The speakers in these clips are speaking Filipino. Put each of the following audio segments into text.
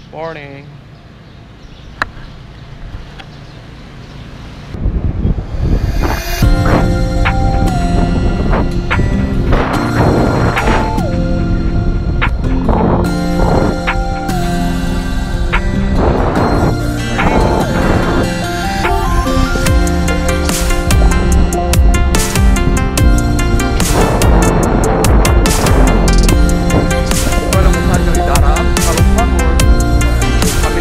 Morning. Kalau mau cari dari darat, kalau bangun, kami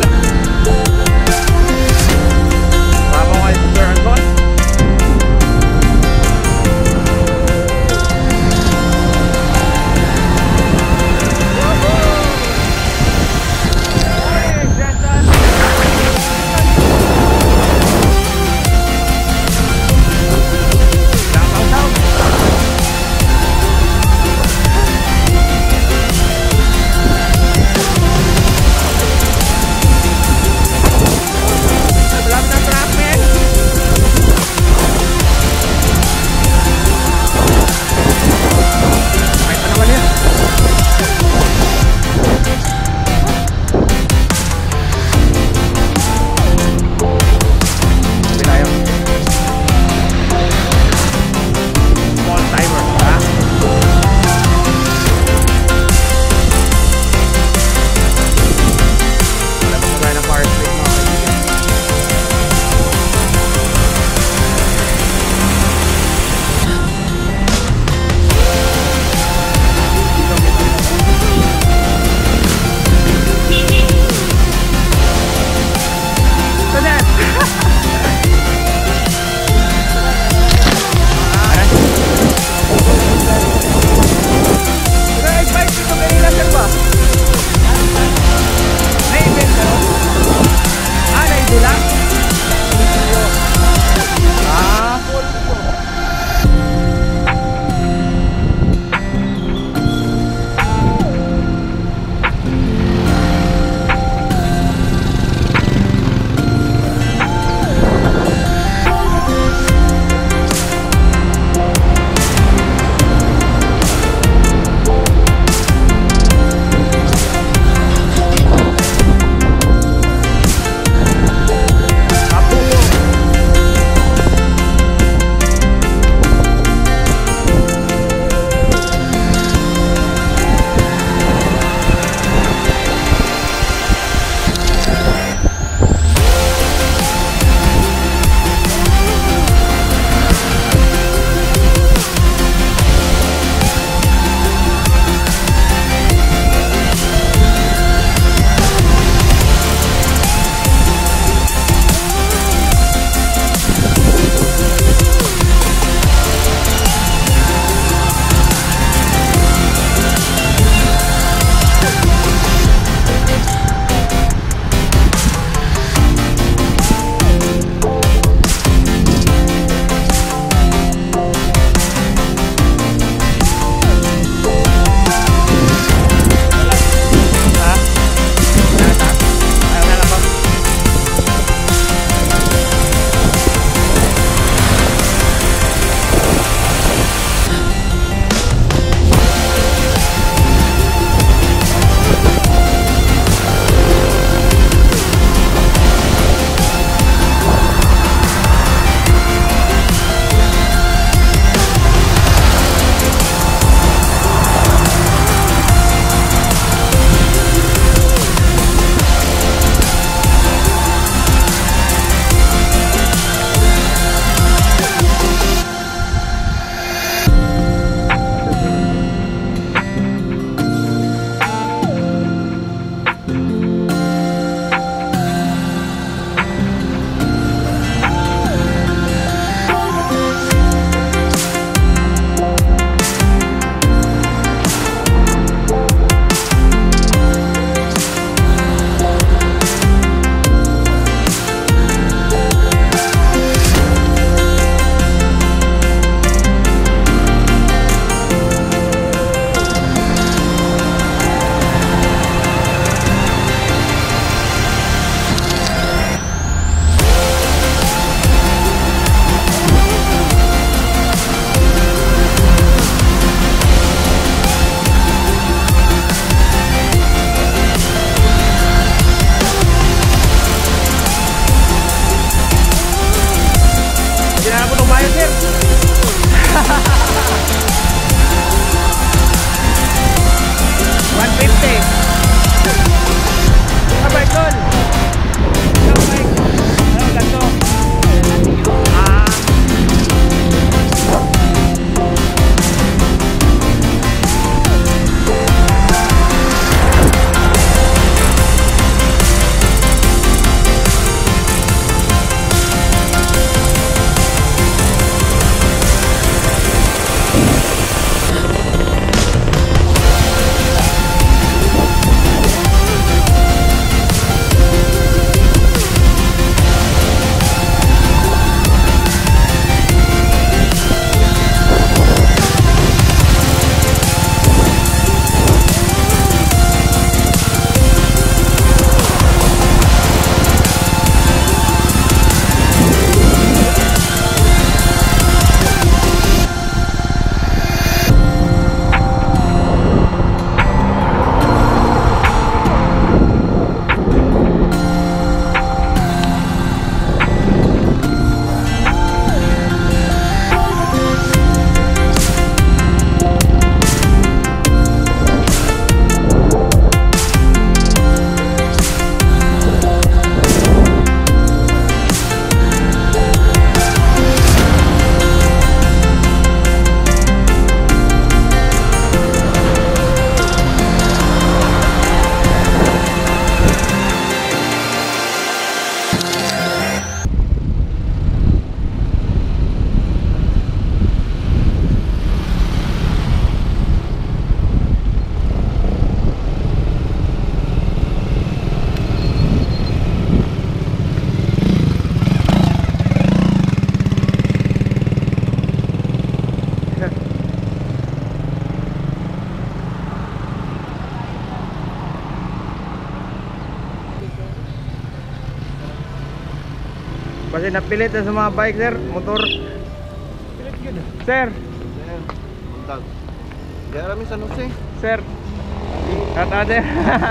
Kasi napilit na sa mga bike sir, motor. Sir. Buntag. Diara mi San Jose. Sir. Kata sir.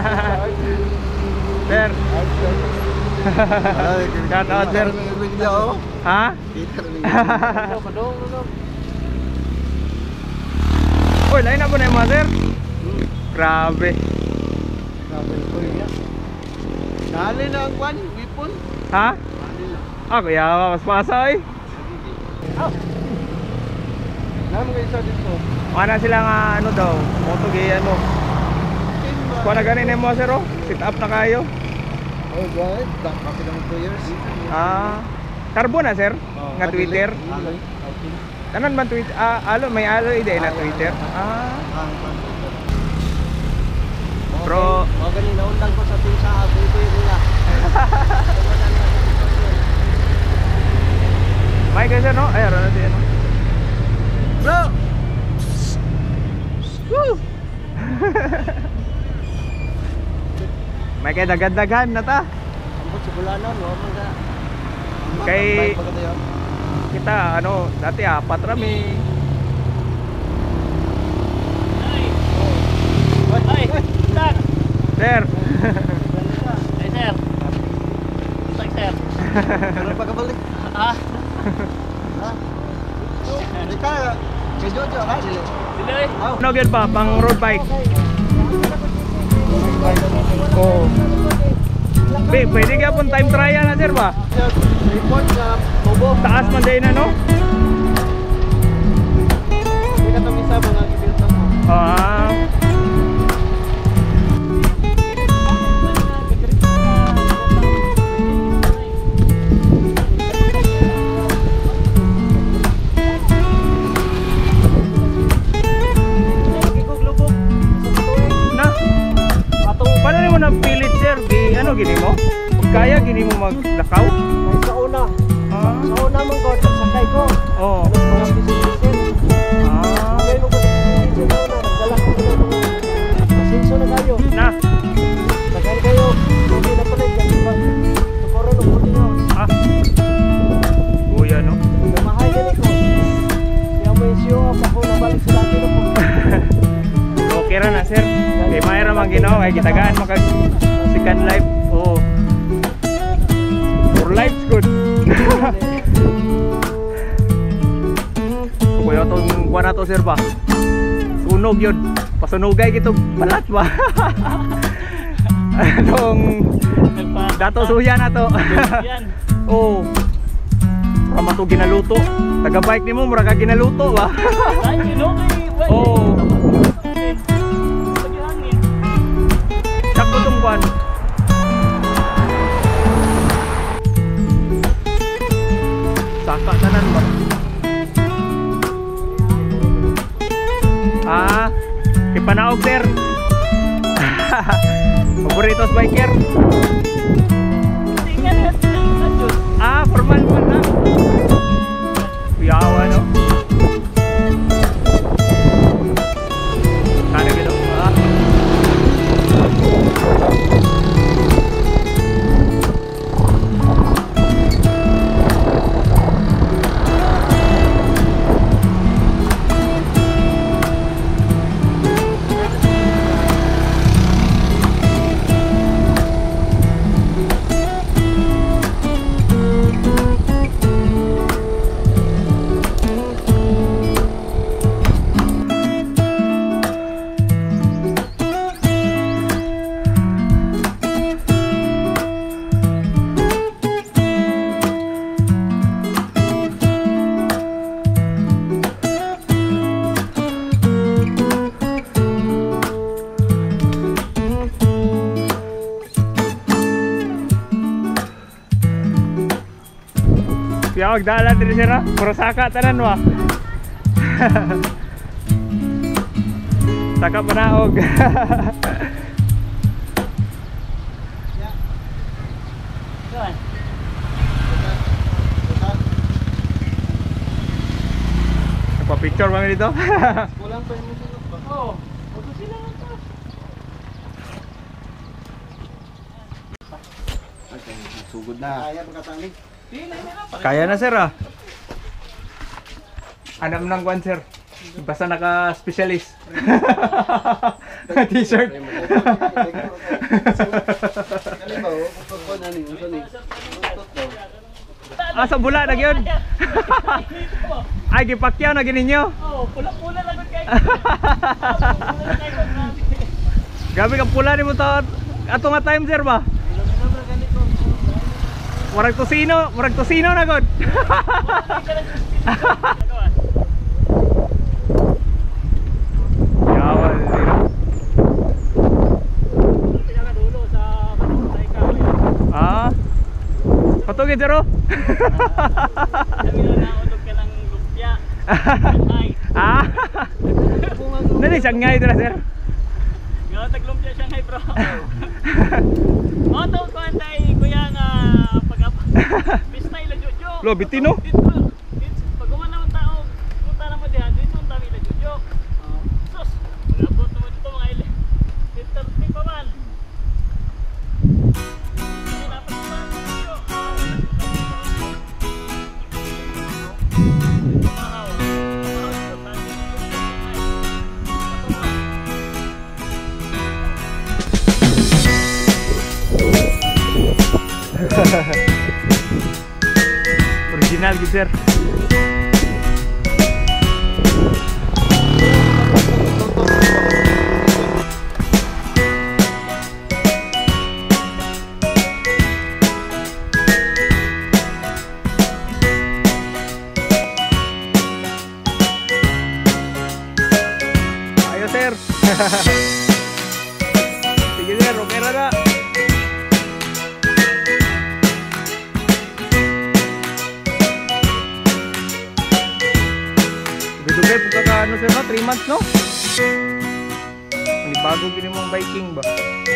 Sir. Kata sir. Ha? Uy, lain na po na yung mga sir. Grabe. Dali na ang kwan, wipon. Ha? Ah, kaya mas pasay. Naman kayo isa dito. Mana sila nga ano daw, moto gay ano. Kuha na ganin mo sir oh. Sit up na kayo. Oh guys, kapit naman 2 years. Ah, Carbon na sir? Nga Twitter? Kanan man Twitter? Ah, alo, may alo ide na Twitter? Ah. Bro, mga ganina undang ko sa pinsa ako ito nila. may kasi no? Ay, aron na siya no? Bro! Woo! May kaya dagad-dagan na ta. Ambot sa bulanan, no? Kay kita ano, dati 4 rami. Sir. Hey sir. Sir, sir. Karon pa kabalik. Ha? Ha? Di ka kay Jojo ra dili. Dili. Ano gyud ba pang road bike? Oh. Pwede ka pong time trial na sir ba? Report sa Bobo. Taas man din na no? Hindi ka tumisa mga gibilta mo. Ah. Paano mo na pilit sir? Ano gini mo? Kaya gini mo maglakaw? Sa una. Ah. Sa una mong ko sakay ko. Oo. Mga bisin-bisin. Ah. Ngayon ko bisin-bisin na una. Nagdala ko na mga masinso na kayo. Na. Sakay kayo. Hindi na pala yung tukoro ng puti nyo. Ah. Kuya no? Namahay ka ko. Siya mo yung siyo ako nabalik sa dati na po. Okay ra na sir. Kay mayra man ginawa kay kitagaan makag second life. Oh. For life's good. Kuya tong kuha na to sir ba? Sunog yun. Pasunugay kitong balat ba? Anong dato suya na to. Yan. Oh. Rama to ginaluto. Taga bike nimo mura ka ginaluto ba? Ay, you know me. Oh. Sakto tong kwan. Saka tanan ba? Ah, kipanaog sir. Favoritos biker. Ah, formal pa na. Kuyawa no. Kana gitu. Ah. Ya, magdala din sira. Puro saka tanan wa. Saka panaog. Nagpa-picture kami dito. Kulang pa yung musunod ba? Oo. Huwag sila lang to. Okay, sugod na. Kaya pagkatali. Kaya na sir ah. Anak mo ng kwan sir. Basta naka-specialist. T-shirt. Sa bula na yun. Ay, gipakyaw na gininyo. Oh, pula-pula lang kayo. Grabe ka pula ni mo to. Ato nga time sir ba? Murag tosino na god. Yawan sila. Pinakadulo sa Ah. Patugid zero. Sabi na naulog ka ng lumpia. Shanghai. Ah. Nani Shanghai dira sir. Nga taglumpia Shanghai bro. Oto ko antay kuya nga pista ila jojo. Lo bitino. Pag naman tao, punta naman dihan dito ang dami ila jojo. Sus, magabot naman dito mga ile. Dito pa man. Original gitu sir. Ayo sir. Sige sir, okay na na. Dugay po ka ano sir no? 3 months no? Bago gini mong biking ba?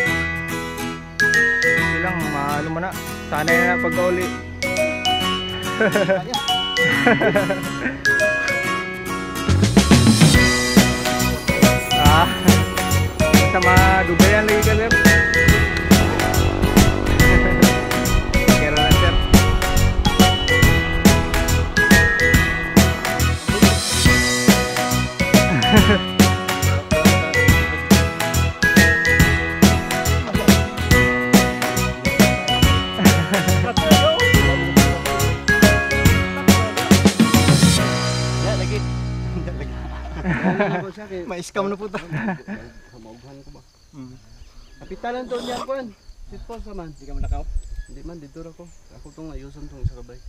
Silang mahalo mo na. Sanay na pagkauli. Sama dugayan lagi ka sir. Kira lang sir. Ma-scam na po ta. Maubuhan ko ba? Kapitalan to niyan ko. Sitpon sa man. Di ka manakaw? Hindi man, dito ako. Ako tong ayusan tong isa kabay.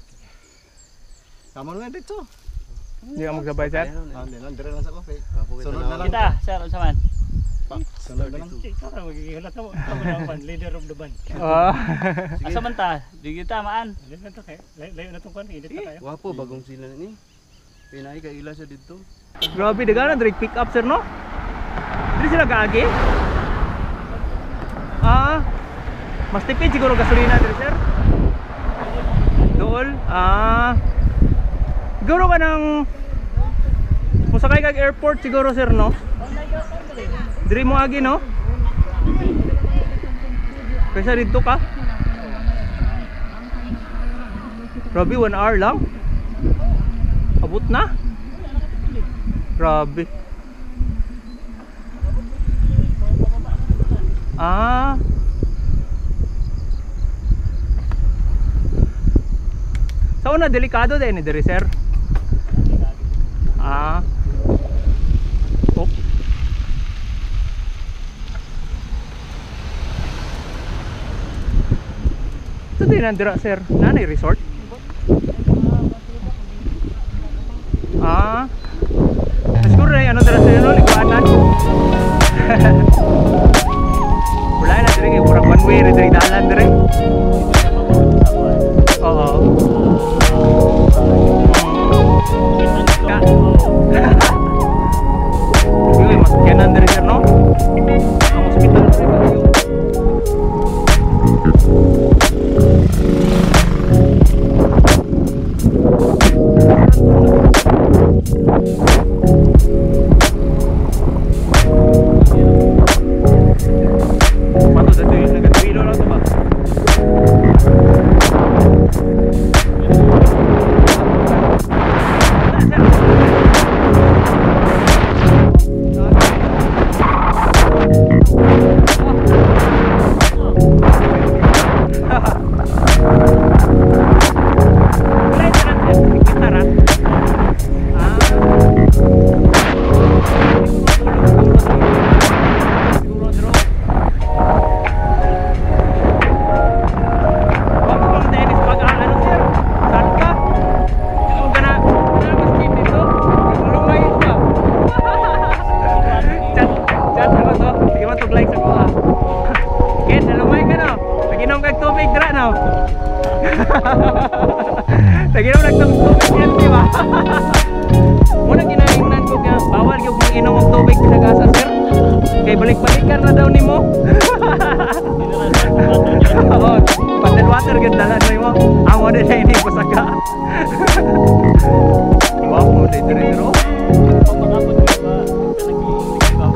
Tama nga dito. Hindi ka magsabay sir? Hindi lang, dire lang sa ko. Sunod na lang. Kita, sir, sa man. Sunod na lang. Ikaw magigilat mo. Ako leader of the band. Oh. Asa man ta? Di kita maan. Layo na tong kan, init na kayo. Wapo bagong sila ni. Pinay ka ila sa dito. Grabe, daga na direct pick up sir no? Dili sila gaagi? Ah. Mas tipid siguro gasolina diri sir. Dool. Ah. Siguro ka ng musakay kag airport siguro sir no? Diri mo agi no? Kaysa dito ka? Grabe, 1 hour lang? Abot na? Grabe. Ah. Sa una delikado din ni diri sir. Ah. Oh. Ito din nandira sir. Nanay resort. Ah. Siguro na ano dira sir no likuanan. Wala na dire kay murag one way dire dalan dire. Oo. Sige, mas kanan dire sir no. Ang hospital sa kayo.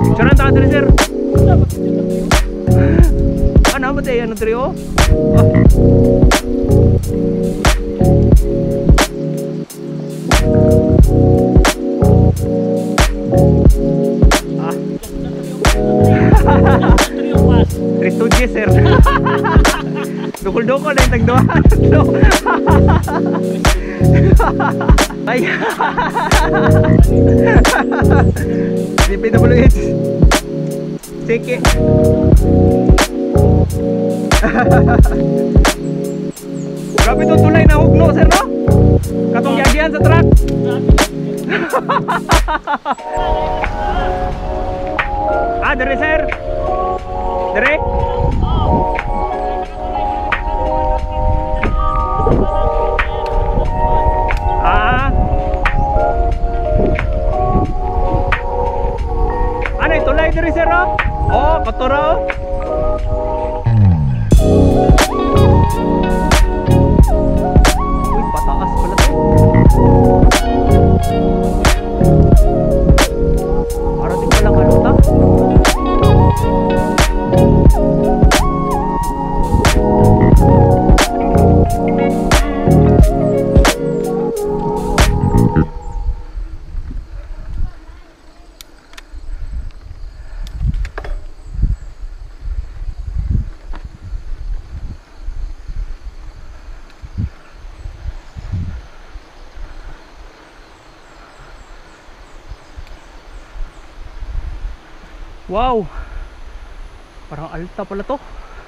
Picturean ta diri sir. Ano ba tayo ano trio? Restudio sir. Dukol-dukol na yung tagdoan. Ay. DPWH. Sige. Grabe itong tulay na hugno sir no? Katong yagian sa truck. Dere sir. Dere. Ano yung tulay dere sir no? Oh, katuro. Uy, pataas pala to. Parang di palang ano ta? Wow, parang alta pala to.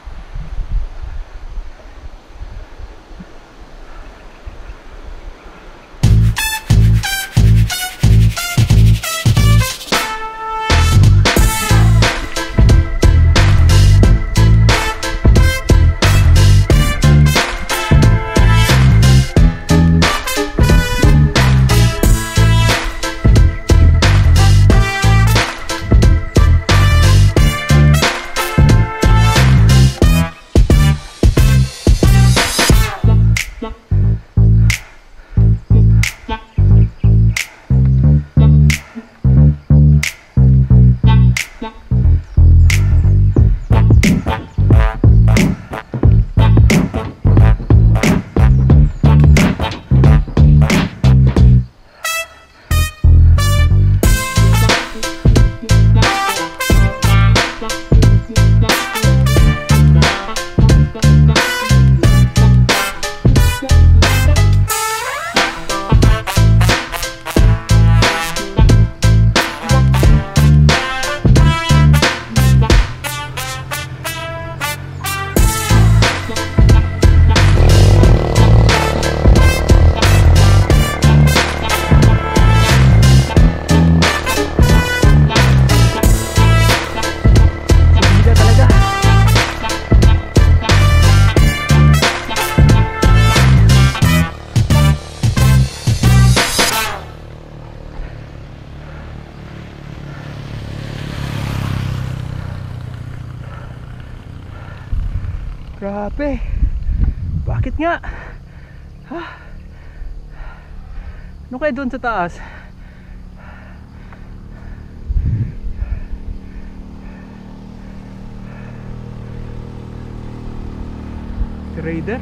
Grabe. Bakit nga? Ha? Ano kaya doon sa taas? Si Raider?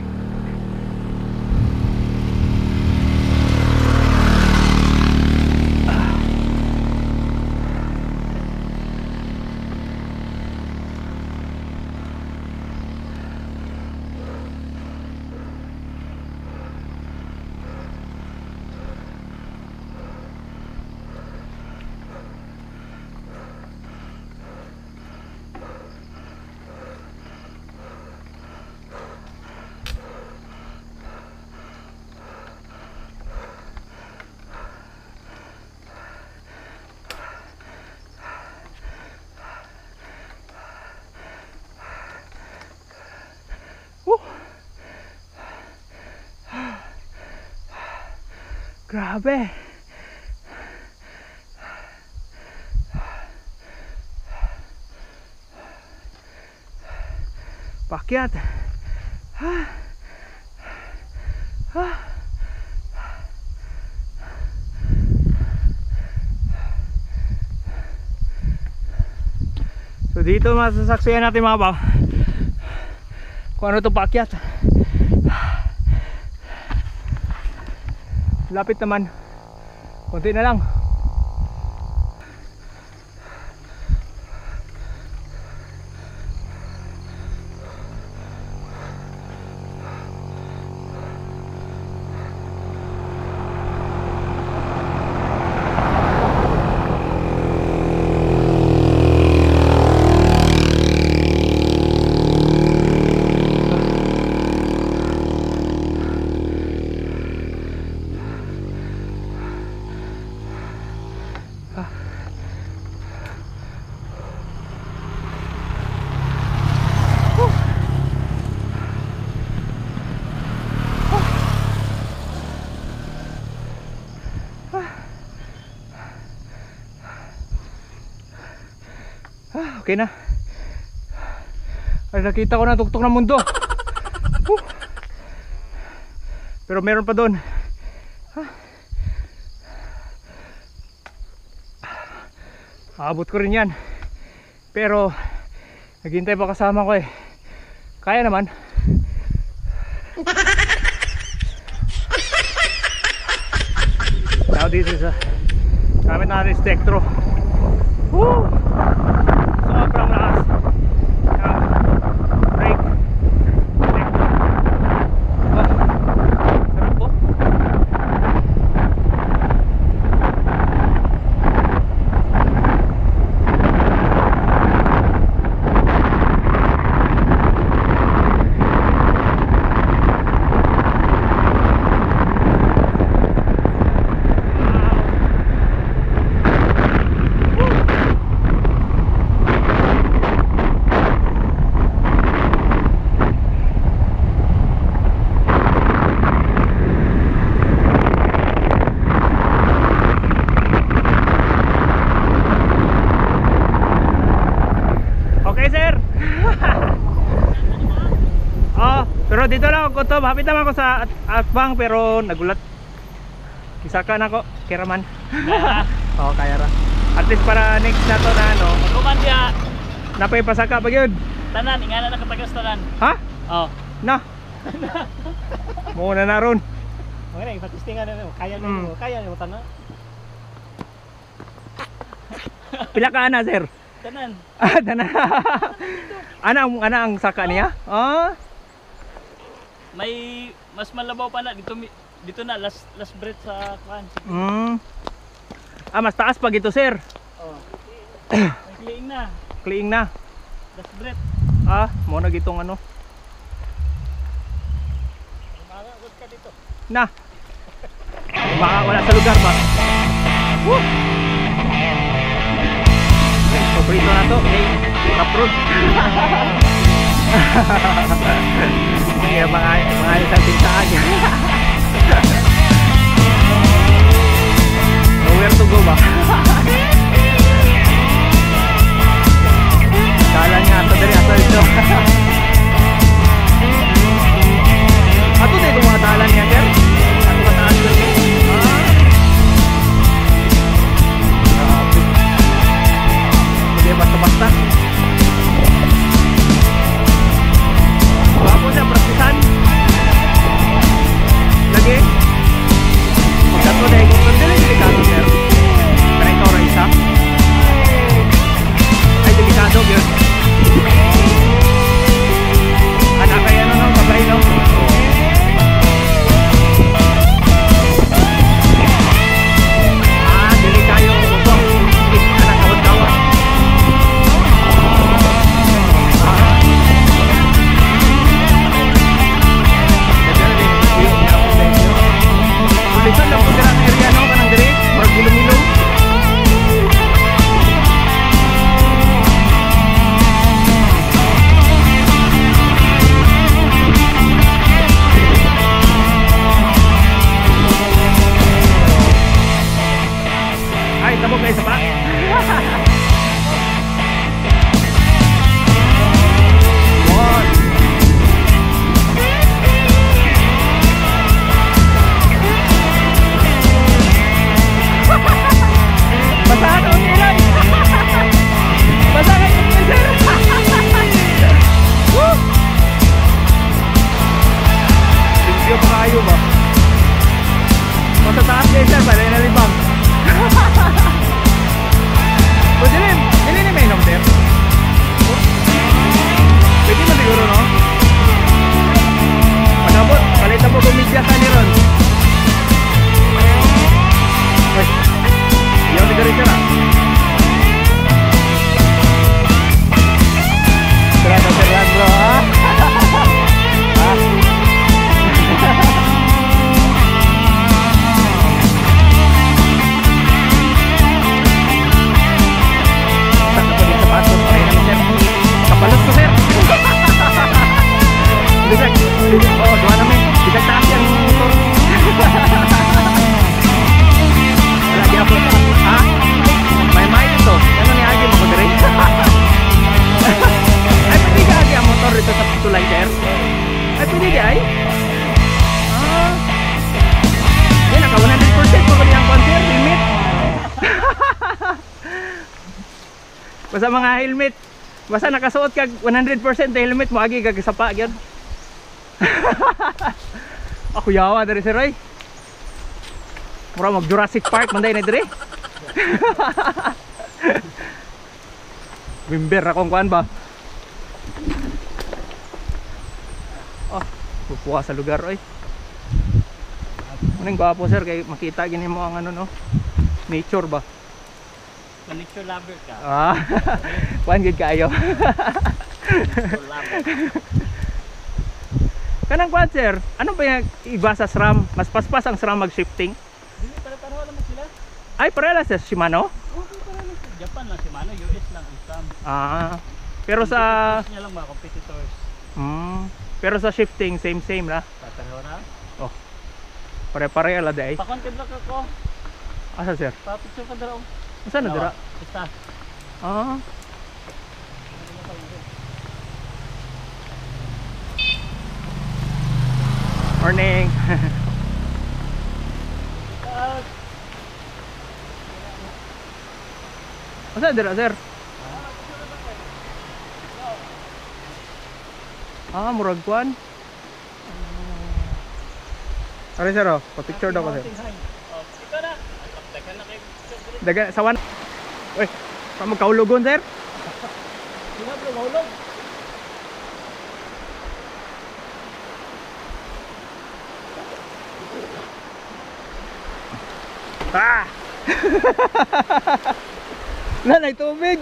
Grabe. Pakyat. So dito masasaksihan natin mga pao kung ano to paakyat. Lapit naman, konti na lang. Okay na. Ay, nakita ko na tuktok ng mundo. Pero meron pa doon. Aabot ko rin yan. Pero naghintay pa kasama ko eh. Kaya naman. Now this is gamit natin Stectro. Woo! Sobrang lakas. Brake. Stectro. Oh, sarap po. Okay sir. Oh, pero dito lang ako to. Hapit naman ako sa Atbang pero nagulat. Kisaka na ko, kiraman. Oh, kaya ra. At least para next na to na ano. Kuman dia. Napay pasaka pa gyud. Tanan, ingana na katagas tanan. Ha? Oh. Na. Muna na ron. Okay, patistingan na kaya mo, kaya mo tanan. Pila ka na sir? Tanan. Ah, dana. Ana ang saka niya? Ah. May mas malabaw pa na dito na last breath sa kan. Ah, mas taas pa gito sir. Oh. May clean na. Clean na. Last breath. Ah, mo na gitong ano. Magagod ka dito. Na. Baka wala sa lugar ba? Woo! Paborito na to. Okay. Kaprod. Mga isang tintaan. Nowhere to go ba? Kala nga ito dari asal ito. Ato dito mga talan niya, sir? Ato mataan ko ito. Grabe. Hindi basta-basta. Bago siya, praktisan. Lagi. Pagkato dahil kung nandun yung delikado, sir. Try ko. sa mga helmet. Basta nakasuot kag 100% helmet mo agi kag sapa gyud. Ako yawa diri sir ay. Mura mag Jurassic Park man day na diri. Bimber akong kuan ba? Oh, pupuha sa lugar oy. Anong gwapo sir kay makita gini mo ang ano no. Nature ba? Nature lover ka. Ah. Kuan gid kaayo. Nature lover. Kanang kuan sir, ano ba yung iba sa SRAM? Mas paspas ang SRAM mag-shifting? Dili para tanaw naman sila. Ay, parehas sa Shimano? Okay para lang. Japan lang si Mano, US lang ang SRAM. Ah. Pero sa niya lang mga competitors. pero sa shifting same na. Tatanaw na. Oh. Pare-pare ala day. Pa-content lang ako. Asa sir? Pa-picture ka dara. Asa na dira? Basta. Ah. Morning. Asa dira sir? Ah, murag kuan. Are sir oh, pa-picture daw ko sir. Oh, ikaw na. Dagan na kay Daga sawan. Uy, pa mo kaulugon sir? Sino bro, mahulog? Ah! Nanay tubig.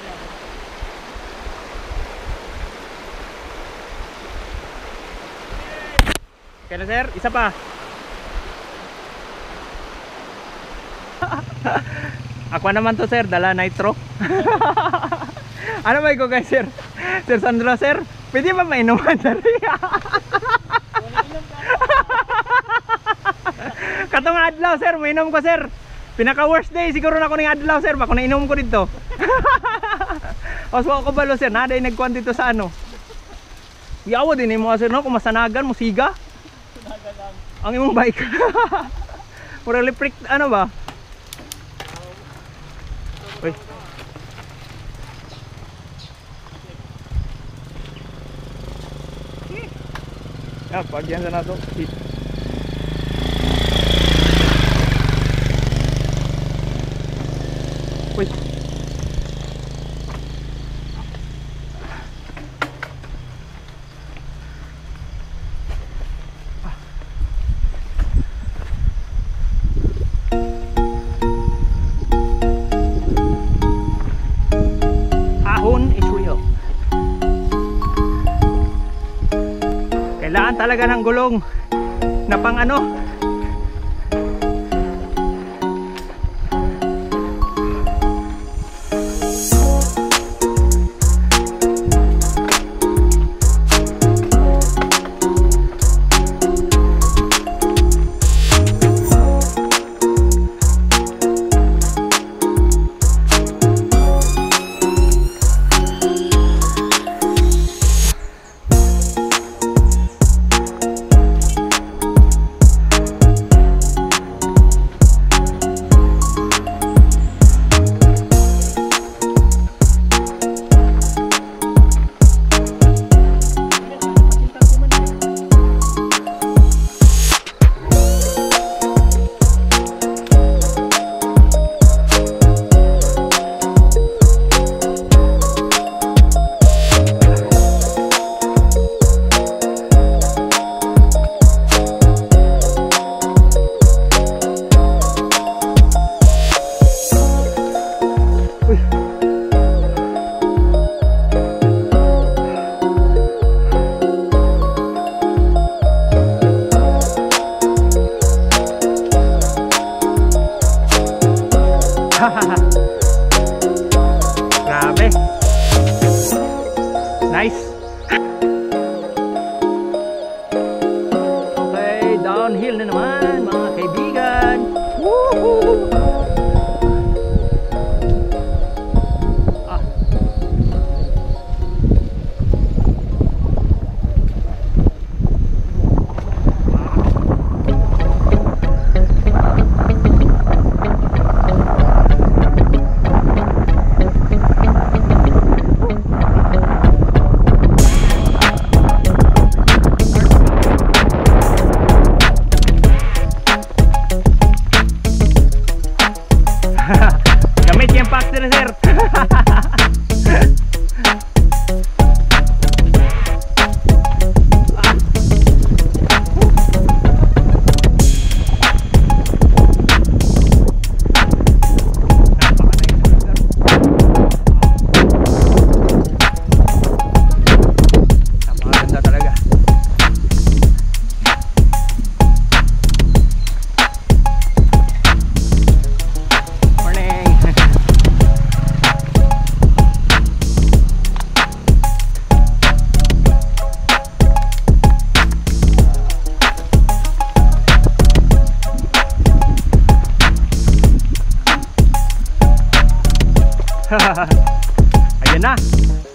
Kaya na sir, isa pa. Ako naman to sir, dala nitro. Ano ba ikaw guys sir? Sir Sandro sir, pwede ba mainuman sir? Katong adlaw sir, mainom ko sir. Pinaka worst day siguro na ko ning adlaw sir, bako nainom ko dito. Oswa ko balo sir, naday nagkuan dito sa ano. Yawa din mo sir no, kung masanagan mo siga. Ang imong bike. Mura electric ano ba? Uy. Ya, pagyan sa nato. Uy. Ahon is real. Kailangan talaga ng gulong na pang ano. Grabe. Nice. Okay, downhill na naman mga kaibigan. Woohoo! Ah.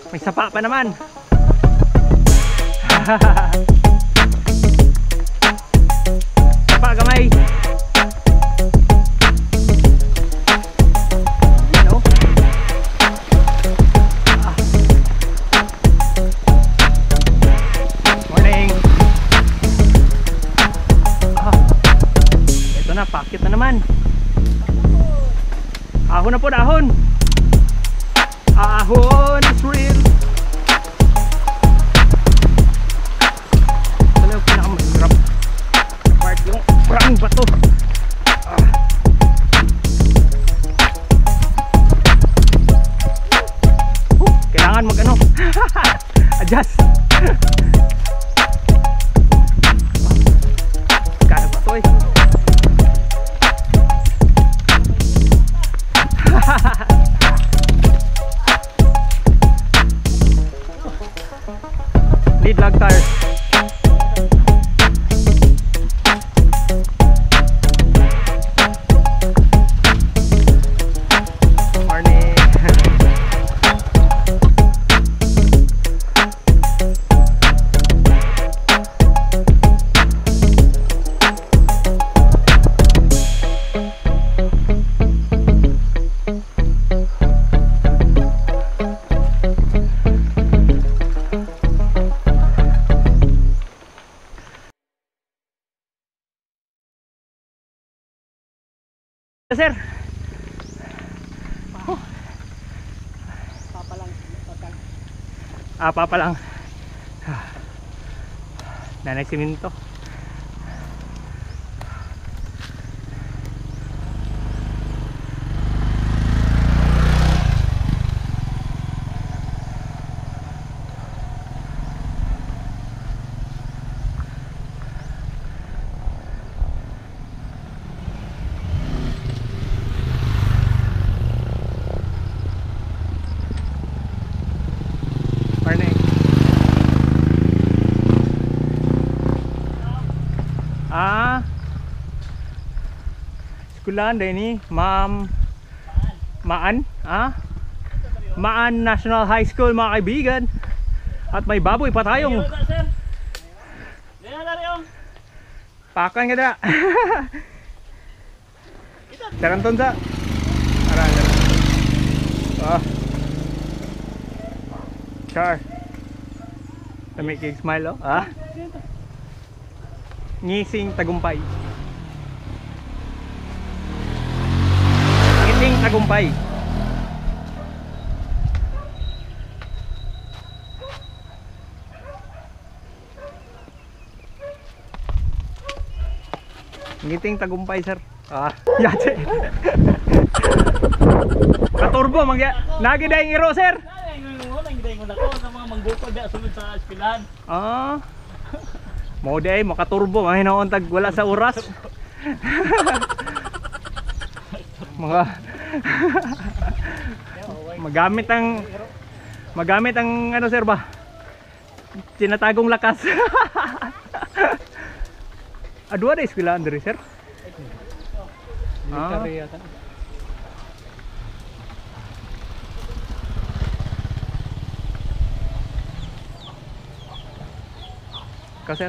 May sapa pa naman. Sapa gamay. Yan oh. Morning. Ito na, pakit na naman. Ahon na po, ahon. Ahon is real. Ito na yung pinakamahirap na part, yung maraming bato. Kailangan mag ano adjust. Kaya bato eh. Lead log tire. Morning. Sir. Oh. Papa lang. Nanay siminto. Morning. Eskwelahan din ni Ma'am Maan. Maan National High School mga kaibigan. At may baboy pa tayong pakan ka da. Taranton sa Char. Make you smile oh. Ngising tagumpay. Ngising tagumpay. Ngiting tagumpay sir. Yate. Katurbo magya. Nagi daing iro sir. Sa mga manggukod na sunod sa eskwelahan. Mo day makaturbo mahinaon tag wala sa oras. Mga magamit ang ano sir ba? Tinatagong lakas. Adua na eskwelahan diri sir. Military yata. Kaser.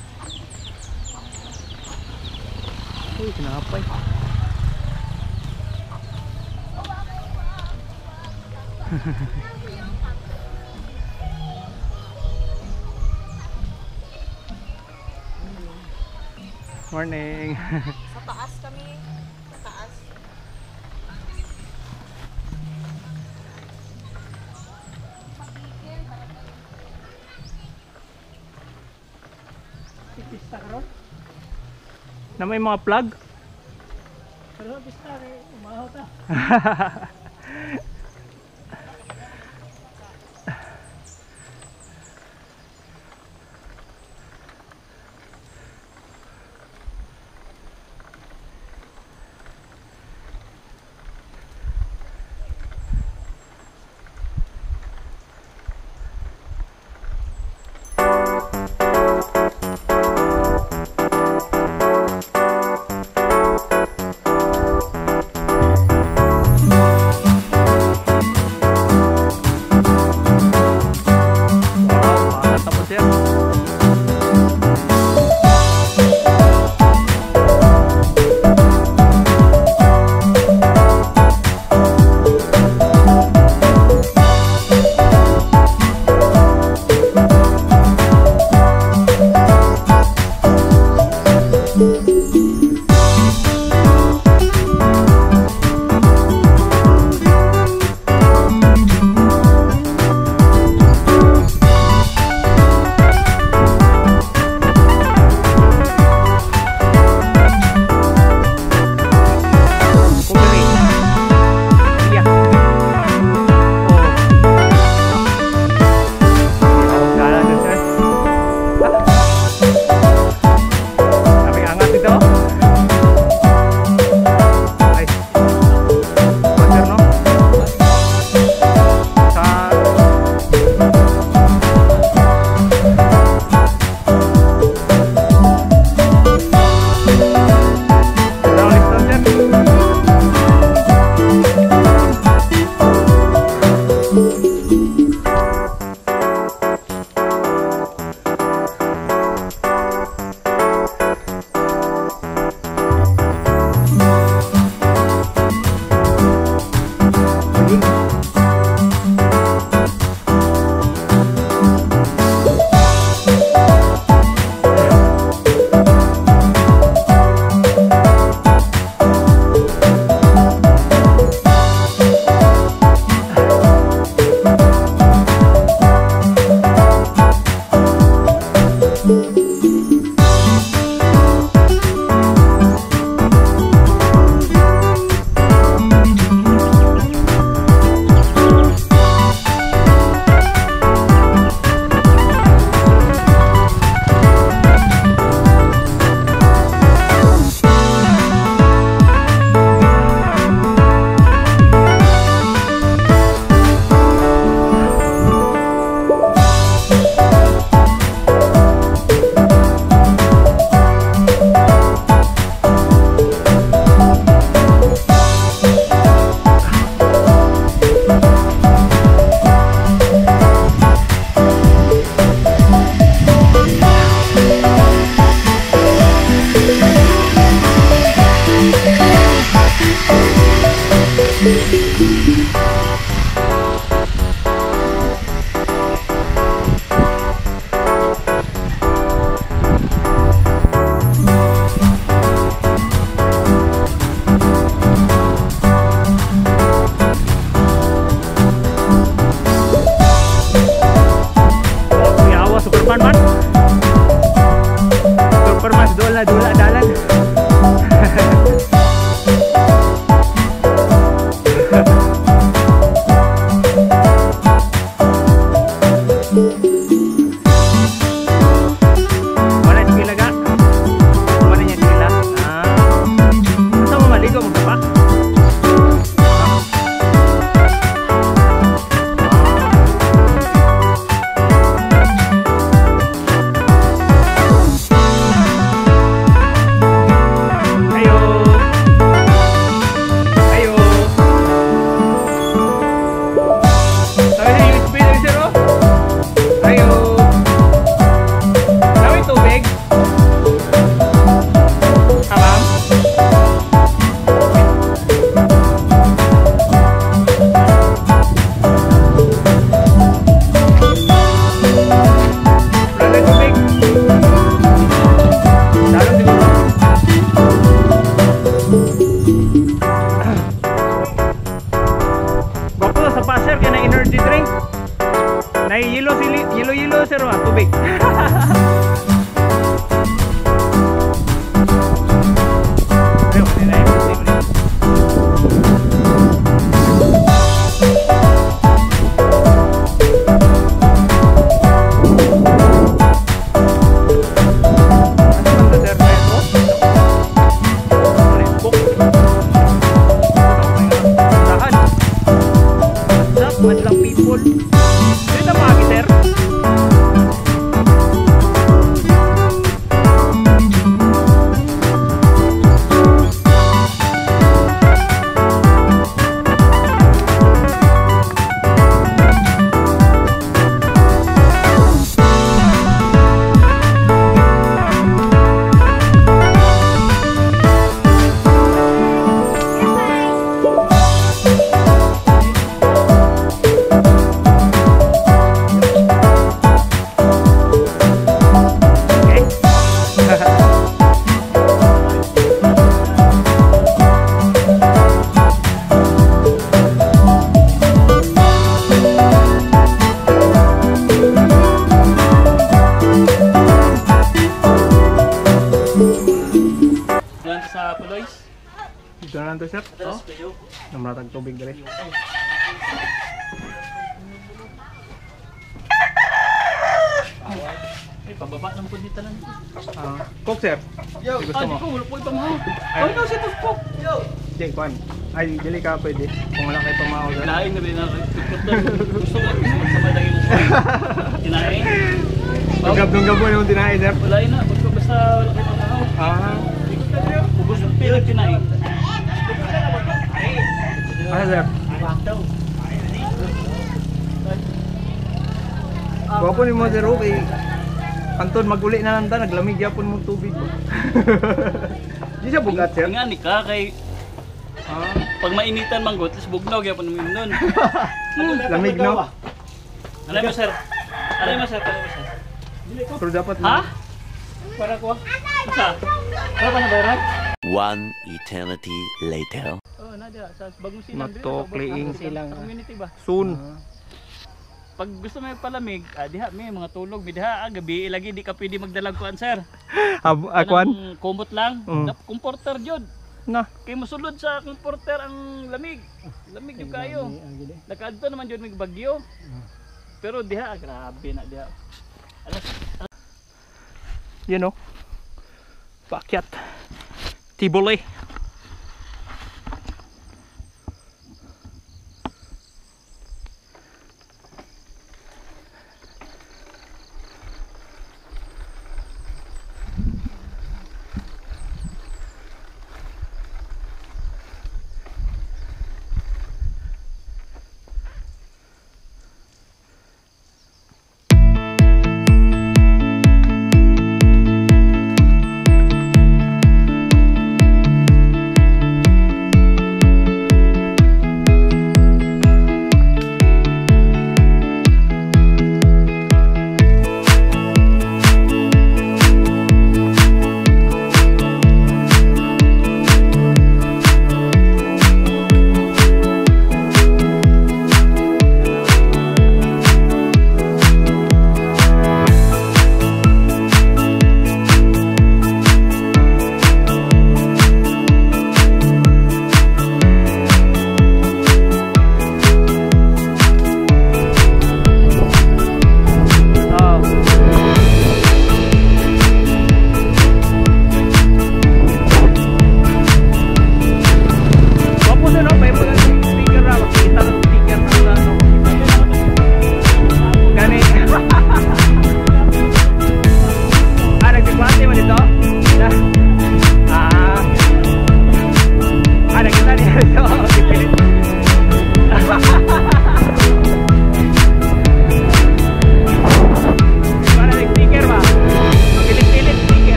Uy, kinapay. Morning. Sa taas kami. Sa taas. Pista ka ron? Na may mga plug. Pero pista ka, umahaw ta. Nai-yelo sili, yelo sir, tubig. Ayun, nai-yelo. Madlang people. Dito mga sir. Sa Puloys. Dito na lang to sir. Madalas kayo. Namratag tubig dali. Ay, pababa naman po dito lang. Coke sir. Yo, Gusto Ah, di mo? ko, wala po ipamahaw. Ay, no, si Tugpo. yo. Jay, kuan. Ay, dili ka pwede. Kung wala kayo pamahaw sir. Kinain na rin ako. Gusto ko sa madagin mo. Kinain. Gab-gab mo yung tinahin sir. Wala na. Basta wala kayo pamahaw. Ubus yung pilag kinain. Ano sir? Gwapo ni mo sir, okay. Anton, mag-uli na lang ta, naglamig yapon mo tubig. Di siya bugat sir? Nga ni ka kay pag mainitan manggot, is bugnaw kaya pa namin nun. Lamig no? Alay mo sir. Alay mo sir. Alay mo sir. Pero dapat Ha? Para ko. Sa? Para pa na bayaran? One eternity later. Oh, nada sa bagong silang. Matokling. Community ba? soon. Pag gusto mo palamig, diha may mga tulog, diha gabi lagi di ka pwede magdalag kuan sir. Akuan? Anong kumot lang, comforter jud. Na. Kay mosulod sa comforter ang lamig. Lamig jud kayo. Nakaadto naman jud mig bagyo. Pero diha grabe na diha. You know. Pakyat. Tibole.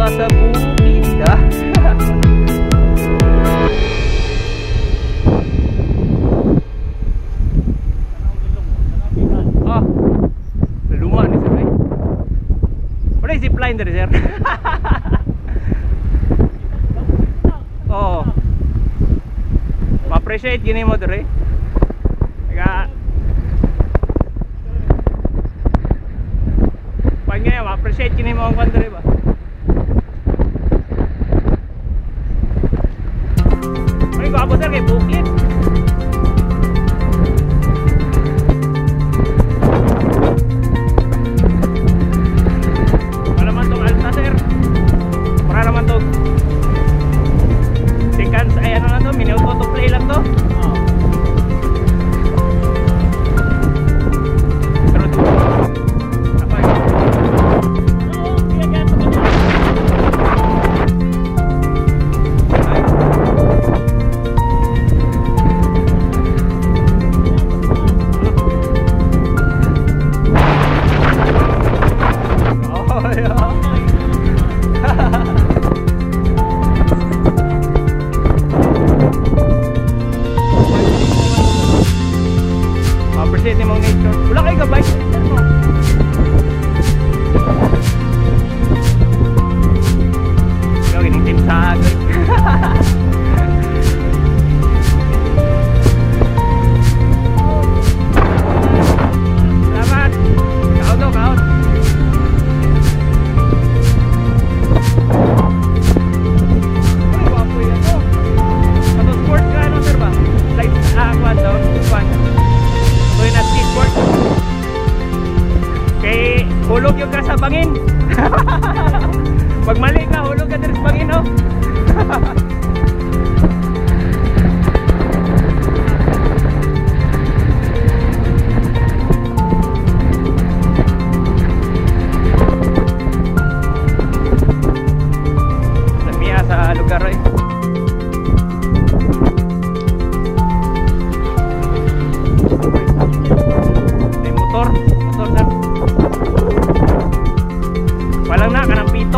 Papunta sa bukid ah. Ah, luma ni sir. Wala zipline dari sir. Oh. Ma-appreciate gini mo dere. Kaya pagnya ma-appreciate gini mo ang kwan dere ba. Ay, gwapo sir kay bukid. Para naman tong alta sir. Para naman tong seconds ay ano lang to, minute auto play lang to. Pero apa ya? Oh ya. Appreciate ni mong nature. Wala kayo gabay. Ikaw gining team sa agad. Salamat. Kaon to, kaon. Ay, wapo yan to. Ato sport ka ano sir ba? Like, kwan to, kwan. Ito yung na-skateboard. Kay hulog yung ka sa bangin. Pag mali ka, hulog ka din sa bangin, no? Lamiya sa lugar eh. May motor sir. Walang na, kanang pito.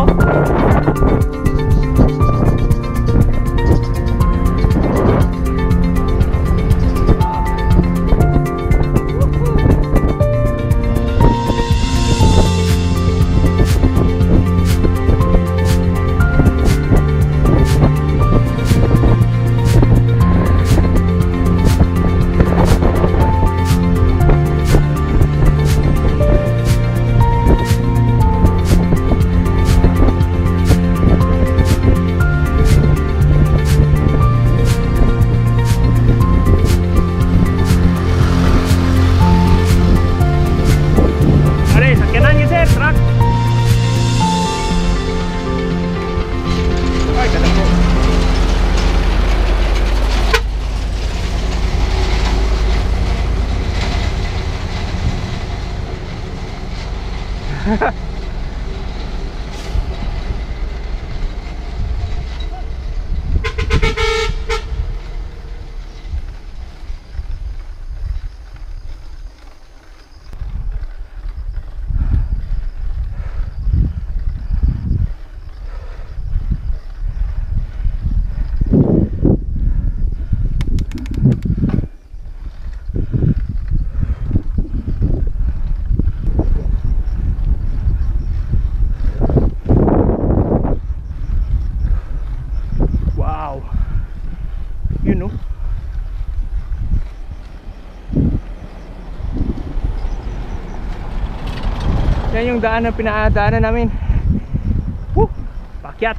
Yan yung daan na pinadaanan namin. Pakyat.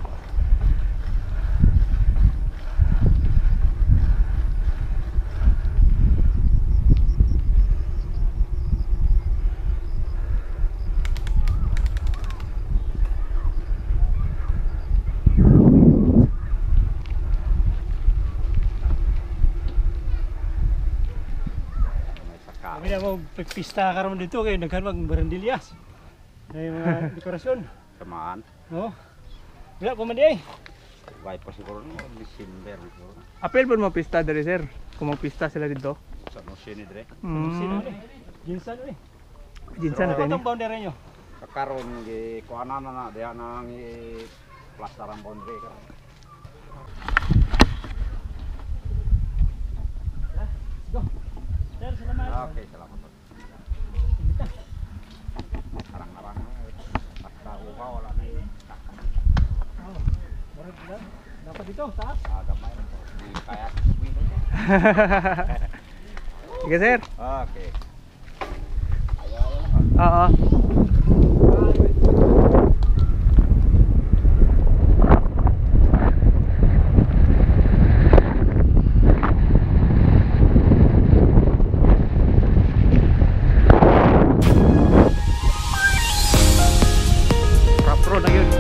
Kami na mo pista karon dito kay naghanwag barandilyas. May mga dekorasyon. Samaan. Oh. Wala pa man di ay. Why pa siguro no December siguro. Apel po mo pista dari sir. Kung magpista sila dito. Sa Nosini dire. Sino ni? Ginsan ni. Jinsan Ano natin ang boundary nyo? Kakaron gi kuana na diha nang plaster ang boundary ka. Sir, salamat. Okay, salamat po. Narang-narang. Basta uhaw, wala na yun. Dapat dito, taas. Gamay na po. Hindi kaya. Sige sir. Okay. Oo. Pro na yun.